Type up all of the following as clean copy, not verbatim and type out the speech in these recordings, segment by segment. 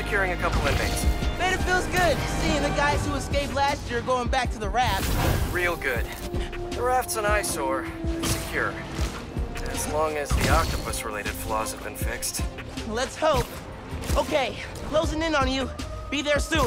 securing a couple inmates. Man, it feels good seeing the guys who escaped last year going back to the raft. Real good. The raft's an eyesore. It's secure. As long as the octopus-related flaws have been fixed. Let's hope. Okay, closing in on you. Be there soon.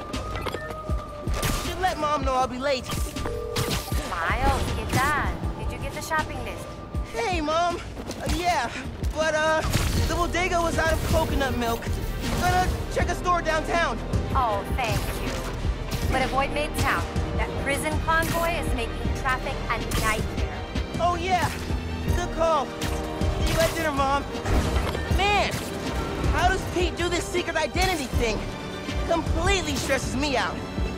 Should let Mom know I'll be late. Miles, ¿qué tal? Did you get the shopping list? Hey, Mom. Yeah, but the bodega was out of coconut milk. Gonna check a store downtown. Oh, thank you. But avoid Midtown. That prison convoy is making traffic a nightmare. Oh, yeah. Good call. See you at dinner, Mom. Man, how does Pete do this secret identity thing? Completely stresses me out.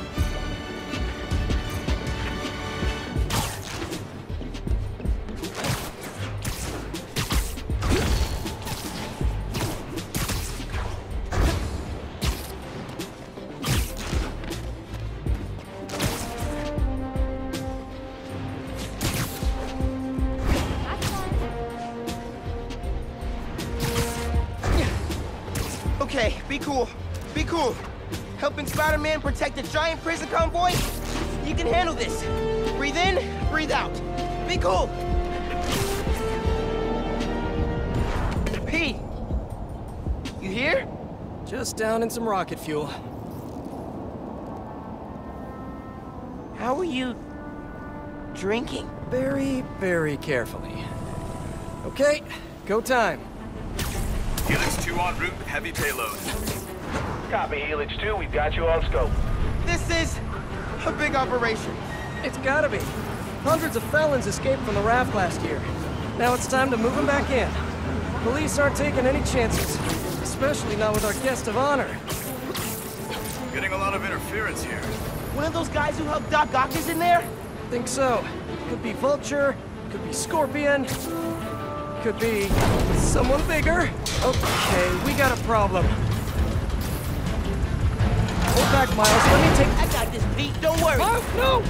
Okay, be cool. Be cool. Helping Spider-Man protect a giant prison convoy? You can handle this. Breathe in, breathe out. Be cool. Pete! You here? Just down in some rocket fuel. How are you drinking? Very, very carefully. Okay, go time. Helix 2 en route with heavy payload. Copy, Helix 2. We've got you on scope. This is a big operation. It's gotta be. Hundreds of felons escaped from the raft last year. Now it's time to move them back in. Police aren't taking any chances, especially not with our guest of honor. Getting a lot of interference here. One of those guys who helped Doc Ock is in there? Think so. Could be Vulture, could be Scorpion, could be someone bigger. Okay, we got a problem. Hold back, Miles. Let me take... I got this, Pete. Don't worry. Oh, no!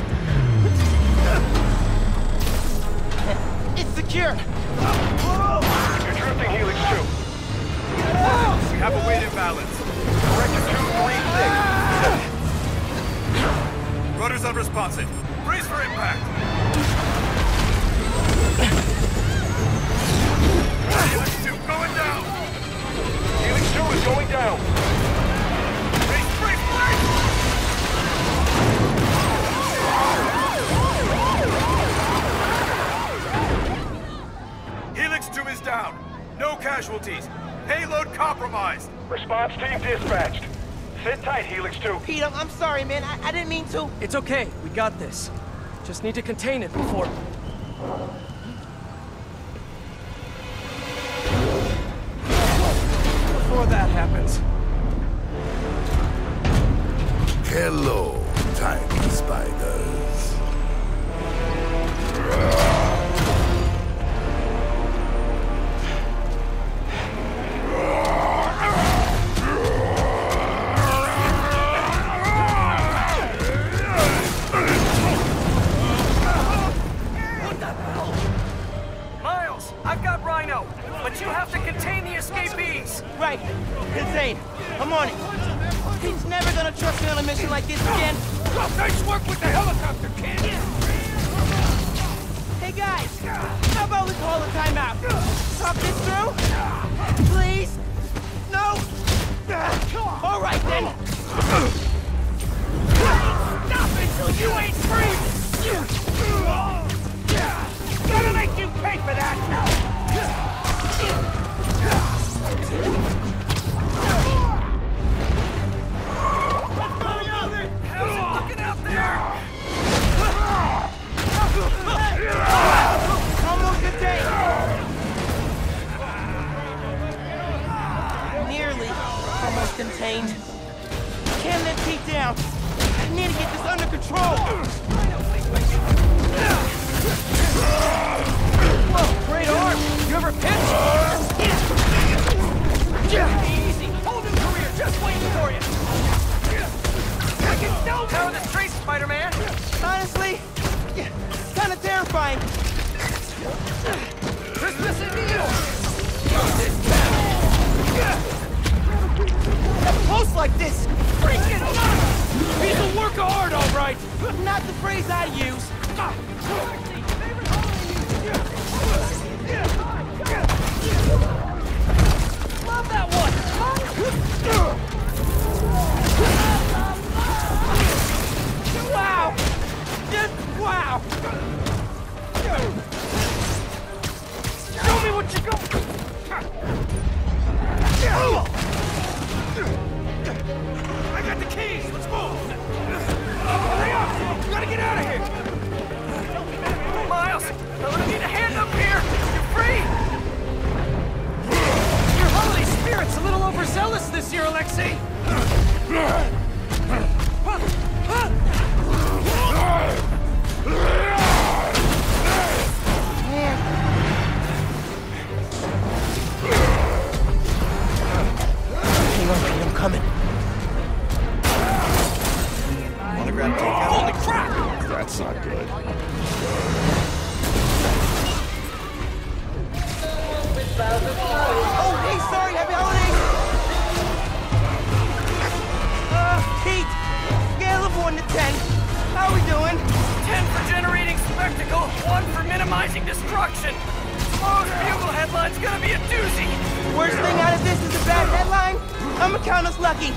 It's secure. You're drifting, Helix 2. We have a weight imbalance. Corrected 236. Rudder's unresponsive. Brace for impact. Helix 2 going down. Helix 2 is going down. Brace, brace, brace! Helix 2 is down. No casualties. Payload compromised. Response team dispatched. Sit tight, Helix 2. Pete, I'm sorry, man. I didn't mean to. It's okay. We got this. Just need to contain it before... Before that happens. Hello, tiny spiders. Miles, I've got Rhino, but you have to contain the escapees. Right. Insane. I'm on it. Pete's never gonna trust me on a mission like this again. Nice work with the helicopter, kid! Hey, guys. How about we call a timeout? Talk this through? Please? No? All right, then. Stop until you ain't free! Gotta make you pay for that! How's it looking out there? Almost contained. Nearly. Almost contained. Can't let Pete down. I need to get this under control. Whoa, great arm! You ever pitch? Easy! Hold him, career! Just waiting for you! I can still How are the streets, Spider-Man? Honestly, kind of terrifying. Christmas in New York! like this. Freaking nuts! He's a work of art, all right! Not the phrase I use. Love that one! Wow! Just wow! Show me what you got! I got the keys! Let's move! Hurry up! We gotta get out of here! Miles! I'm gonna need a hand up here! You're free! Your holy spirit's a little overzealous this year, Alexei! Hang on, Pete, I'm coming. Wanna grab takeout? Holy crap! That's not good. Oh, hey, sorry, happy holidays! Pete, scale of 1 to 10. How we doing? 10 for generating spectacle, 1 for minimizing destruction. Tomorrow's Bugle headline's gonna be a doozy. Worst thing out of this is a bad headline? I'ma count us lucky.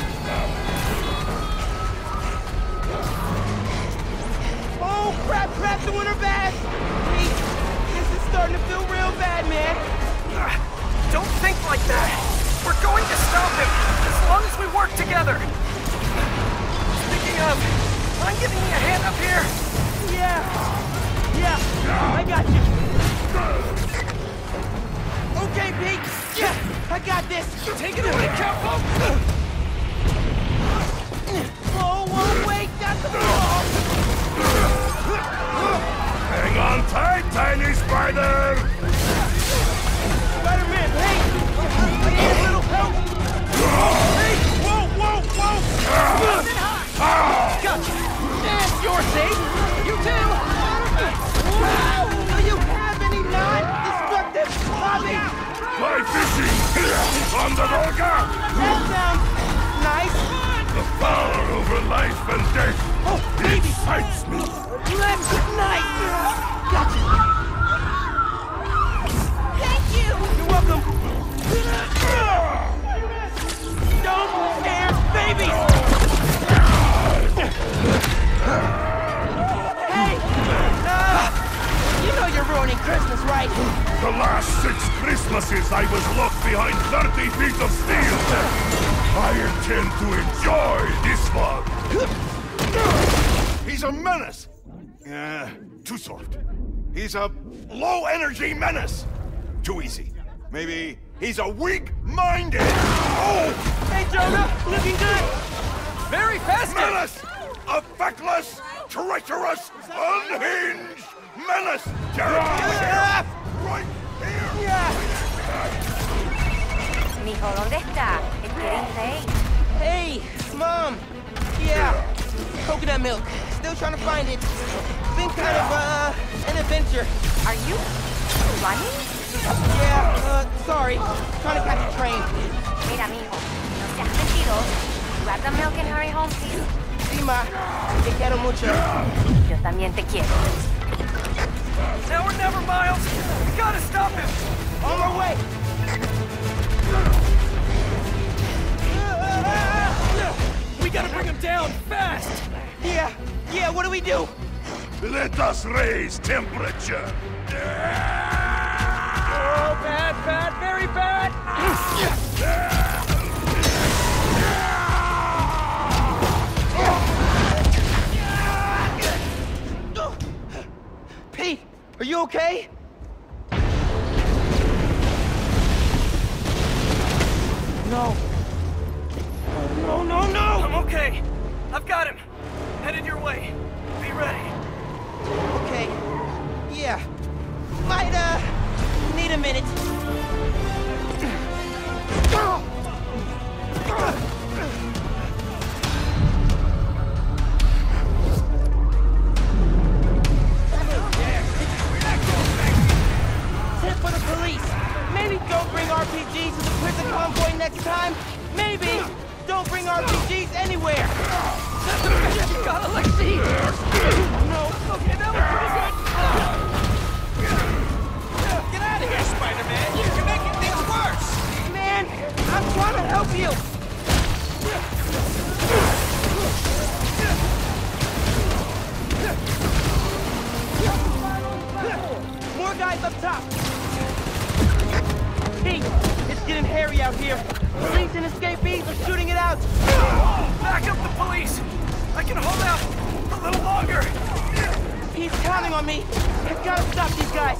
Oh, crap, doing her bad. Pete, this is starting to feel real bad, man. Don't think like that. We're going to stop him, as long as we work together. Speaking of, mind giving me a hand up here? Yeah, I got you. Okay, Pete. Yeah, I got this. Take it away, Capo! Whoa, wait, that's the ball. Hang on tight, tiny spider! Spider-Man, hey! I need a little help! Hey! Whoa! Gotcha! And you're safe! You too! Do you have any non-destructive hobbies? Fly fishing! On the Volga! That sounds nice. The power over life and death! Oh, baby! Excites me! Let's nice! Gotcha! Thank you! You're welcome! Don't scare babies! Hey! You know you're ruining Christmas, right? The last 6 Christmases I was locked behind 30 feet of steel! I intend to enjoy this one! He's a menace! Too soft. He's a low-energy menace! Too easy. Maybe he's a weak-minded! Oh! Hey, Jonah! Looking good! Very festive! Menace! A feckless, treacherous, unhinged menace! Ah! Right here! Yeah! Mijo, ¿dónde está? It's getting late. Hey, Mom! Yeah, coconut milk. Still trying to find it. Been kind of, an adventure. Are you running? Yeah, sorry. Trying to catch a train. Mira, mijo, no seas mentiroso. Grab the milk and hurry home, please. Sí, ma. Te quiero mucho. Yo también te quiero. Now or never, Miles! We gotta stop him! On my way! We gotta bring him down, fast! Yeah, what do we do? Let us raise temperature! Oh, bad, very bad! Pete, are you okay? No. No! I'm okay. I've got him. Headed your way. Be ready. Okay. Yeah. Might, need a minute. Tip for the police. Maybe don't bring RPGs to the prison convoy next time. Maybe don't bring anywhere! You got Alexei! No! Okay, that was pretty good! Get out of here, Spider-Man! You're making things worse! Man, I'm trying to help you! More guys up top! Pete, it's getting hairy out here. Police and escapees are shooting it out! Back up the police! I can hold out a little longer! He's counting on me! I've gotta stop these guys!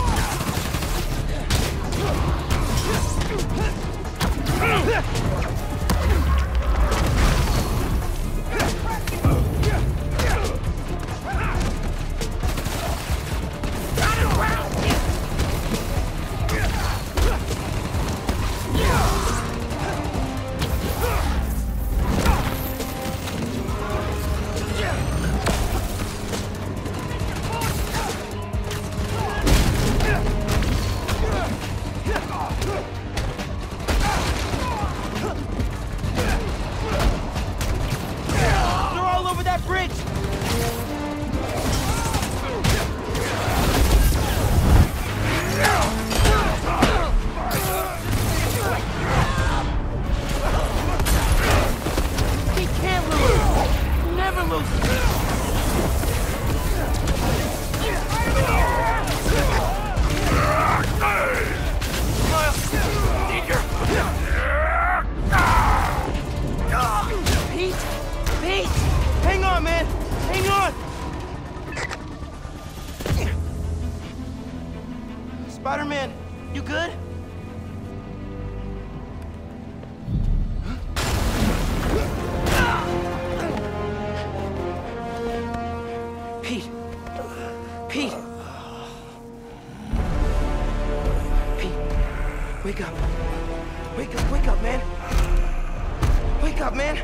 Spider-Man, you good? Pete. Pete. Pete. Wake up. Wake up, man. Wake up, man.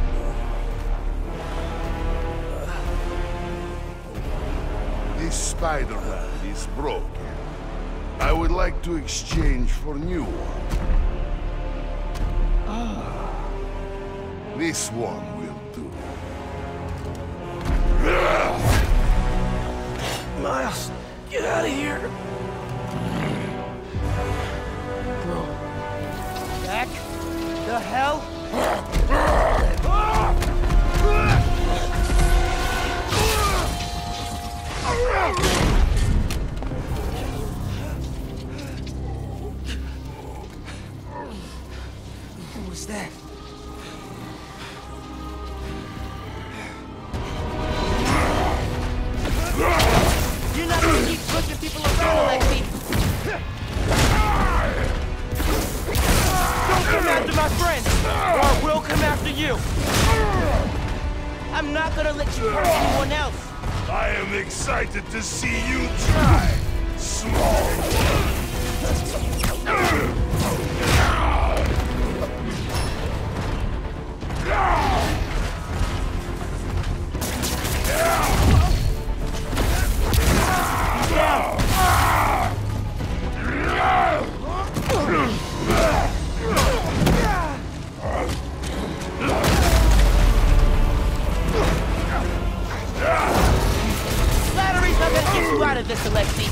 This Spider-Man is broken. I would like to exchange for a new one. This one will do. Miles, get out of here. Bro. Back the hell? What was that? You're not gonna keep pushing people around like me. Don't come after my friend, or I will come after you. I'm not gonna let you hurt anyone else. I am excited to see you try, small one. Flattery's not gonna get you out of this, Alexei.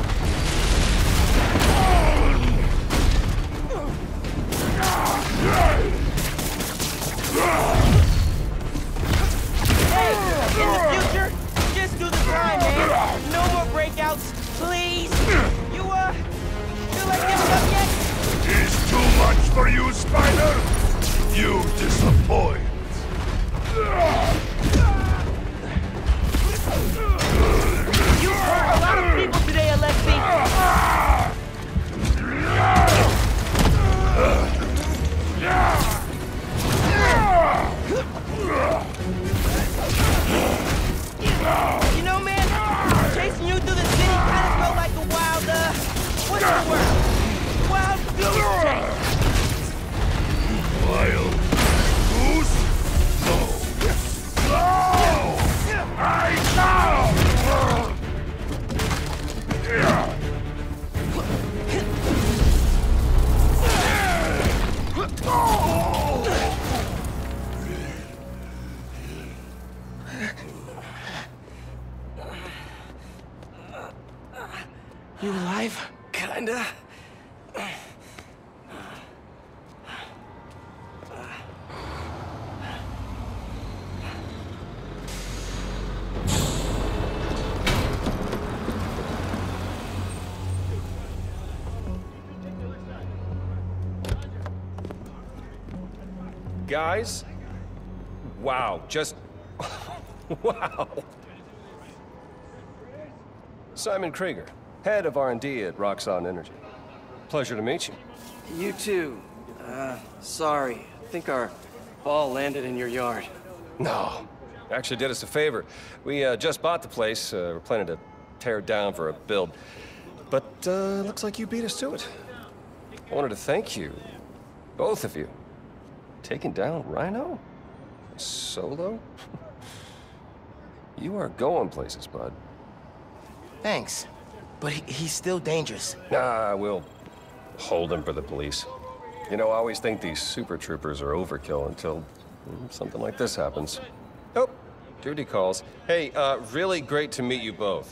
Hey, in the future, just do the grind, man. No more breakouts, please. You, feel like giving up yet? Is too much for you, Spider? You disappoint. You hurt a lot of people today, Alexei. You know, man, chasing you through the city kind of felt like a wild, what's the word? Wild goose chase. Wild goose alive, kinda. Guys, wow, just wow. Simon Krieger, head of R&D at Roxxon Energy. Pleasure to meet you. You too. Sorry. I think our ball landed in your yard. No, actually did us a favor. We just bought the place. We're planning to tear it down for a build. But looks like you beat us to it. I wanted to thank you, both of you. Taking down Rhino? Solo? You are going places, bud. Thanks. But he's still dangerous. Nah, we'll hold him for the police. You know, I always think these super troopers are overkill until something like this happens. Oh, duty calls. Hey, really great to meet you both.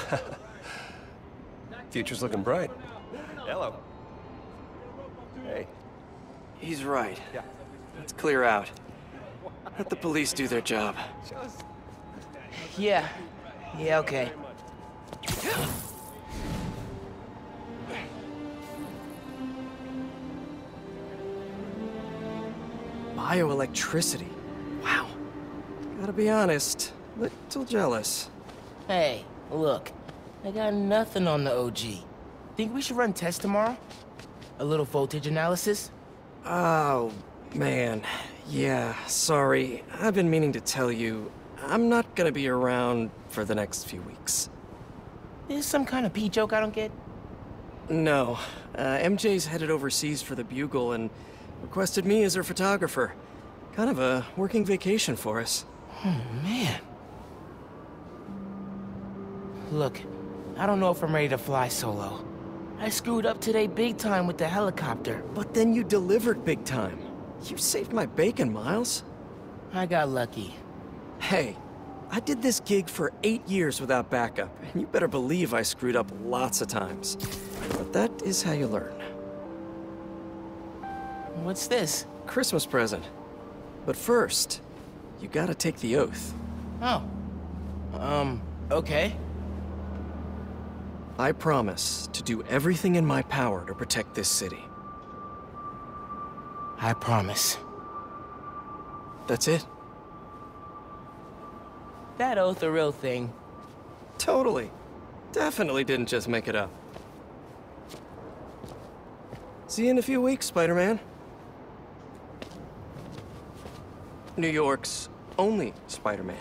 Future's looking bright. Hello. Hey. He's right. Yeah. Let's clear out. Let the police do their job. Yeah. Yeah, okay. Bioelectricity. Wow. Gotta be honest, little jealous. Hey, look. I got nothing on the OG. Think we should run tests tomorrow? A little voltage analysis? Oh, man. Yeah, sorry. I've been meaning to tell you, I'm not gonna be around for the next few weeks. Is some kind of pee joke I don't get? No. MJ's headed overseas for the Bugle and requested me as her photographer. Kind of a working vacation for us. Oh, man. Look, I don't know if I'm ready to fly solo. I screwed up today big time with the helicopter. But then you delivered big time. You saved my bacon, Miles. I got lucky. Hey, I did this gig for 8 years without backup, and you better believe I screwed up lots of times. But that is how you learn. What's this? Christmas present. But first, you gotta take the oath. Oh. Okay. I promise to do everything in my power to protect this city. I promise. That's it? That oath a real thing. Totally. Definitely didn't just make it up. See you in a few weeks, Spider-Man. New York's only Spider-Man.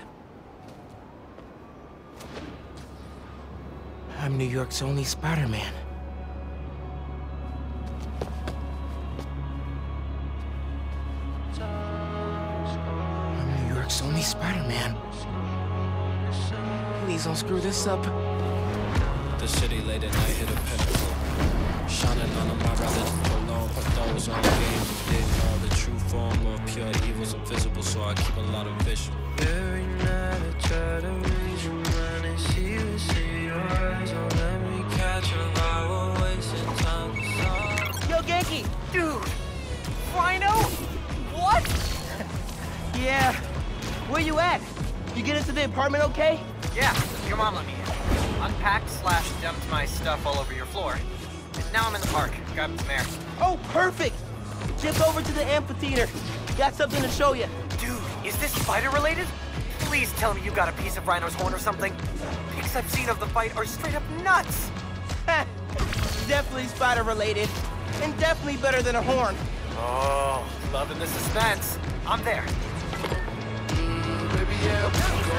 I'm New York's only Spider-Man. I'm New York's only Spider-Man. Please don't screw this up. The city late at night hit a pinnacle. Shining on them, I'd rather alone, put those on the game. Didn't know the true form of pure evil's invisible, so I keep a lot of vision. Every night I try to raise your mind and see what's in your eyes. Don't let me catch you while we're wasting time. Yo, Genki! Dude! Rhino? What? Yeah. Where you at? You get into the apartment okay? Yeah, your mom let me in. Unpacked/dumped my stuff all over your floor. Now I'm in the park, grabbing some air. Oh, perfect! Just over to the amphitheater. Got something to show you. Dude, is this spider-related? Please tell me you got a piece of Rhino's horn or something. Pics I've seen of the fight are straight up nuts. Definitely spider-related. And definitely better than a horn. Oh, loving the suspense. I'm there. Baby, yeah,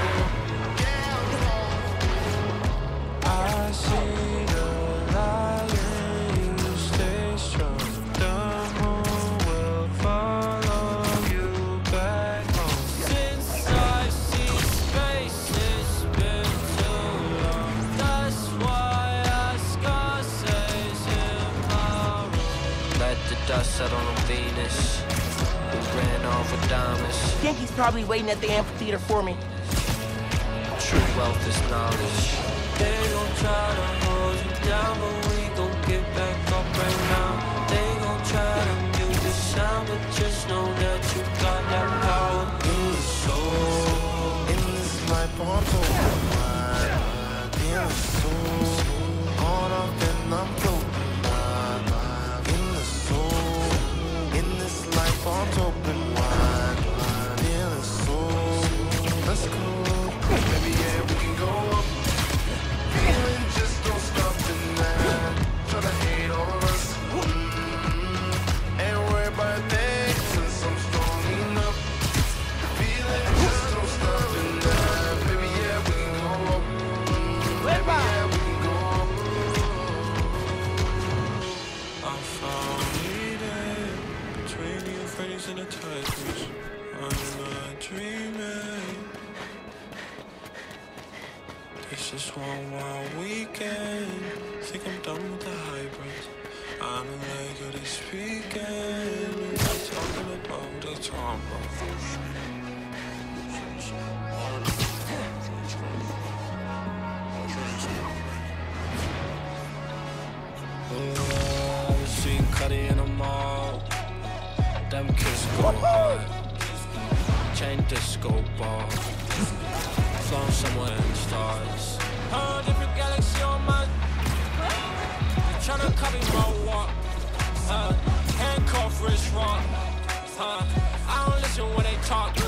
I see the light in you, stay strong. The moon will follow you back home. Since I've seen space, it's been too long. That's why I Scarface in my room. Let the dust settle on Venus. We ran off with diamonds. Genki's probably waiting at the amphitheater for me. True wealth is knowledge. They gon' try to hold you down, but we get back up right now. They gon' try to mute the sound, but just know that you got that power in the soul. In this life I'm so blind, in the soul. Caught up and I'm floating in the soul. In this life I'm so blind, in the soul. Let's go, baby, yeah, we can go up. Feeling just don't stop tonight. Try to hate on us, ain't worried about things since I'm strong enough. Feeling just don't stop tonight. Baby, yeah, we can go up. Baby, yeah, we can go up. I found meaning between the Euphrates and the Tigris. I'm not dreaming. This is one wild weekend. Think I'm done with the hybrids. I don't like how they speaking. We're talking about the time, bro. Seen Cuddy in the mall. Them kids go hard. Chain disco ball. Flown somewhere in the stars. Different galaxy on my. Tryna copy my walk. Handcuff wrist rock. I don't listen when they talk.